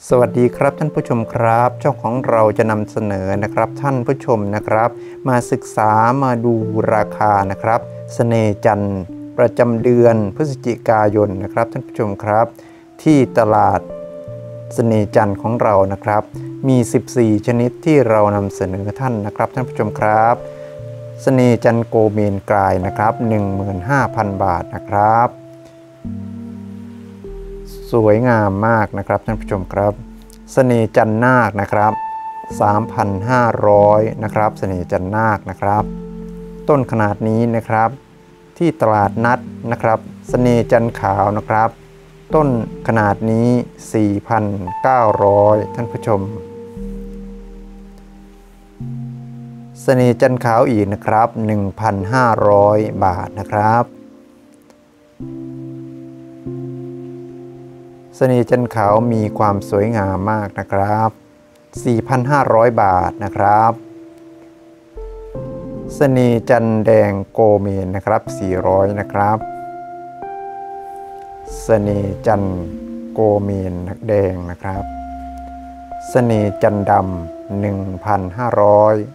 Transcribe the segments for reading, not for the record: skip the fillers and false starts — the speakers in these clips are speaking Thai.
สวัสดีครับท่านผู้ชมครับช่องของเราจะนำเสนอนะครับท่านผู้ชมนะครับมาศึกษามาดูราคานะครับเสน่ห์จันทร์ประจำเดือนพฤศจิกายนนะครับท่านผู้ชมครับที่ตลาดเสน่ห์จันทร์ของเรานะครับมี14ชนิดที่เรานำเสนอท่านนะครับท่านผู้ชมครับเสน่ห์จันทร์โกเมนกลายนะครับ 15,000 บาทนะครับสวยงามมากนะครับท่านผู้ชมครับเสน่ห์จันนาคนะครับ 3,500 นะครับเสน่ห์จันนาคนะครับต้นขนาดนี้นะครับที่ตลาดนัดนะครับเสน่ห์จันขาวนะครับต้นขนาดนี้ 4,900 ท่านผู้ชมเสน่ห์จันขาวอีกนะครับ 1,500 บาทนะครับเสน่ห์จันขาวมีความสวยงามมากนะครับ 4,500 บาทนะครับเสน่ห์จันแดงโกเมนนะครับ400นะครับเสน่ห์จันโกเมนแดงนะครับเสน่ห์จันดำ 1,500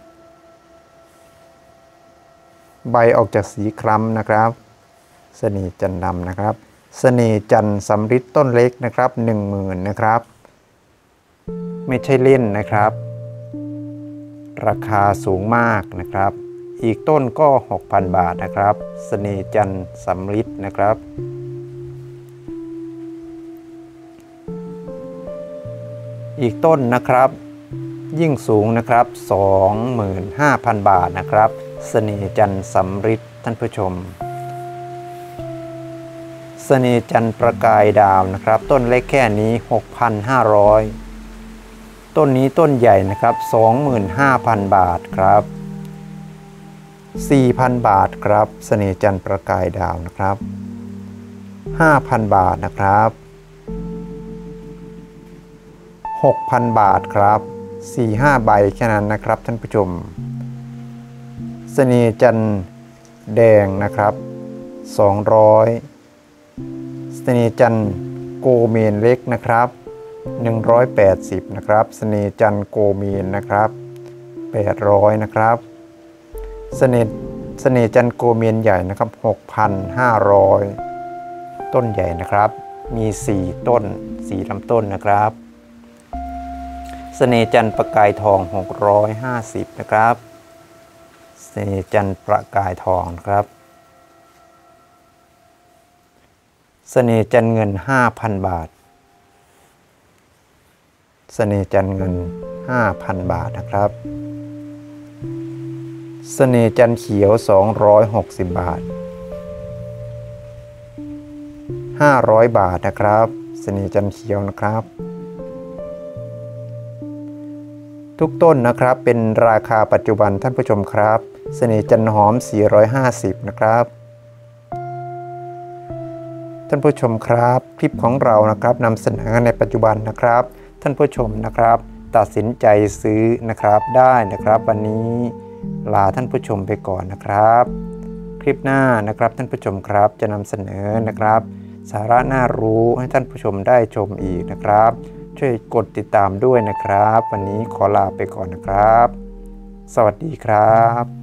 ใบออกจากสีคล้ำนะครับเสน่ห์จันดำนะครับเสน่ห์จันทร์สำริดต้นเล็กนะครับ 10,000 นะครับไม่ใช่เล่นนะครับราคาสูงมากนะครับอีกต้นก็ 6,000 บาทนะครับเสน่ห์จันทร์สำริดนะครับอีกต้นนะครับยิ่งสูงนะครับ 25,000 บาทนะครับเสน่ห์จันทร์สำริดท่านผู้ชมเสน่ห์จันทร์ประกายดาวนะครับต้นเล็กแค่นี้ 6,500 ต้นนี้ต้นใหญ่นะครับ 25,000 บาทครับ 4,000 บาทครับเสน่ห์จันทร์ประกายดาวนะครับ 5,000 บาทนะครับ 6,000 บาทครับ 4-5 ใบแค่นั้นนะครับท่านผู้ชมเสน่ห์จันทร์แดงนะครับ200เสน่ห์จันทร์โกเมนเล็กนะครับ180นะครับเสน่ห์จันทร์โกเมนนะครับ800นะครับเสน่ห์จันทร์โกเมนใหญ่นะครับ 6,500 ต้นใหญ่นะครับมี4ต้น4ลำต้นนะครับเสน่ห์จันทร์ประกายทอง650นะครับเสน่ห์จันทร์ประกายทองครับเสน่ห์จันทร์เงิน 5,000 บาทเสน่ห์จันทร์เงิน 5,000 บาทนะครับเสน่ห์จันทร์เขียว260 บาท500 บาทนะครับเสน่ห์จันทร์เขียวนะครับทุกต้นนะครับเป็นราคาปัจจุบันท่านผู้ชมครับเสน่ห์จันทร์หอม450นะครับท่านผู้ชมครับคลิปของเรานะครับนำเสนอในปัจจุบันนะครับท่านผู้ชมนะครับตัดสินใจซื้อนะครับได้นะครับวันนี้ลาท่านผู้ชมไปก่อนนะครับคลิปหน้านะครับท่านผู้ชมครับจะนำเสนอนะครับสาระน่ารู้ให้ท่านผู้ชมได้ชมอีกนะครับช่วยกดติดตามด้วยนะครับวันนี้ขอลาไปก่อนนะครับสวัสดีครับ